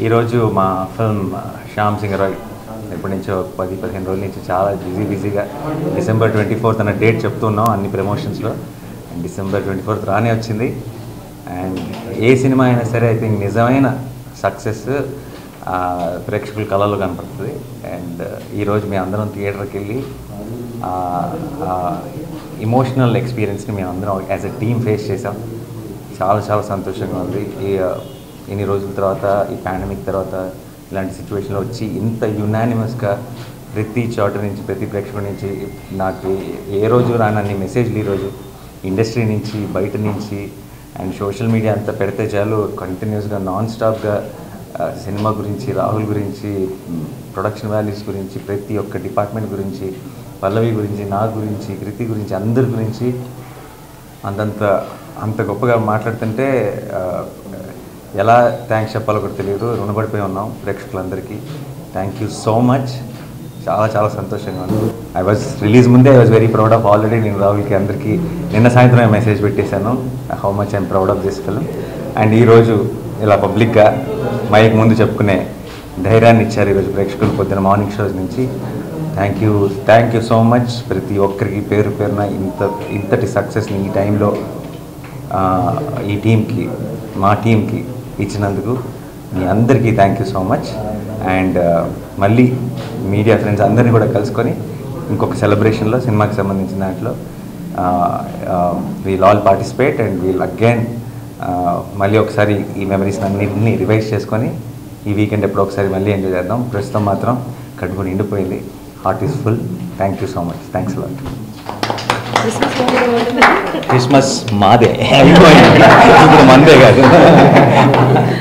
ఈరోజు మా ఫిల్మ్ శ్యామ్ సింగ్ రాయ్ ఎప్పటి నుంచో 10-15 రోజుల నుంచి చాలా బిజీగా December 24th అన్న డేట్ చెప్తున్నాం అన్ని ప్రమోషన్స్లో. December 24th రానే వచ్చింది. అండ్ ఏ సినిమా అయినా సరే ఐ థింక్ నిజమైన సక్సెస్ ప్రేక్షకుల కళలో కనపడుతుంది. అండ్ ఈరోజు మేము అందరం థియేటర్కి వెళ్ళి ఇమోషనల్ ఎక్స్పీరియన్స్ని మేము అందరం యాజ్ ఎ టీమ్ ఫేస్ చేసాం. చాలా సంతోషంగా ఉంది. ఇన్ని రోజుల తర్వాత ఈ పాండమిక్ తర్వాత ఇలాంటి సిచ్యువేషన్లో వచ్చి ఇంత యునానిమస్గా ప్రతి చోట నుంచి ప్రతి ప్రేక్షకుడి నుంచి నాకు ఏ రోజు రానన్ని మెసేజ్లు ఈరోజు ఇండస్ట్రీ నుంచి బయట నుంచి అండ్ సోషల్ మీడియా అంతా పెడితే చాలు కంటిన్యూస్గా నాన్ స్టాప్గా సినిమా గురించి, రాహుల్ గురించి, ప్రొడక్షన్ వాల్యూస్ గురించి, ప్రతి ఒక్క డిపార్ట్మెంట్ గురించి, పల్లవి గురించి, నా గురించి, కృతి గురించి, అందరి గురించి అంత గొప్పగా మాట్లాడుతుంటే ఎలా థ్యాంక్స్ చెప్పాలో కూడా తెలియదు. రుణపడిపోయి ఉన్నాం ప్రేక్షకులందరికీ. Thank you so much. చాలా సంతోషంగా ఉంది. రిలీజ్ ముందే I was very proud of. Already నేను రాహుల్కి అందరికీ నిన్న సాయంత్రం మెసేజ్ పెట్టేశాను how much I'm proud of this film. And ఈరోజు ఇలా పబ్లిక్గా మైక్ ముందు చెప్పుకునే ధైర్యాన్ని ఇచ్చారు ఈరోజు ప్రేక్షకులు పొద్దున మార్నింగ్ షోస్ నుంచి. Thank you so much. ప్రతి ఒక్కరికి పేరున ఇంతటి సక్సెస్ని ఈ టైంలో ఈ టీంకి, మా టీంకి ఇచ్చినందుకు మీ అందరికీ thank you so much. And మళ్ళీ మీడియా ఫ్రెండ్స్ అందరినీ కూడా కలుసుకొని ఇంకొక సెలబ్రేషన్లో సినిమాకి సంబంధించిన దాంట్లో we'll all participate and we'll again మళ్ళీ ఒకసారి ఈ మెమరీస్ అన్నింటినీ రివైజ్ చేసుకొని ఈ వీకెండ్ ఎప్పుడో ఒకసారి మళ్ళీ ఎంజాయ్ చేద్దాం. ప్రస్తుతం మాత్రం కడుపు నిండిపోయింది. Heart is full. Thank you so much. Thanks lot. Christmas మాదే అయిపోయింది, ఇప్పుడు మందే కాదు.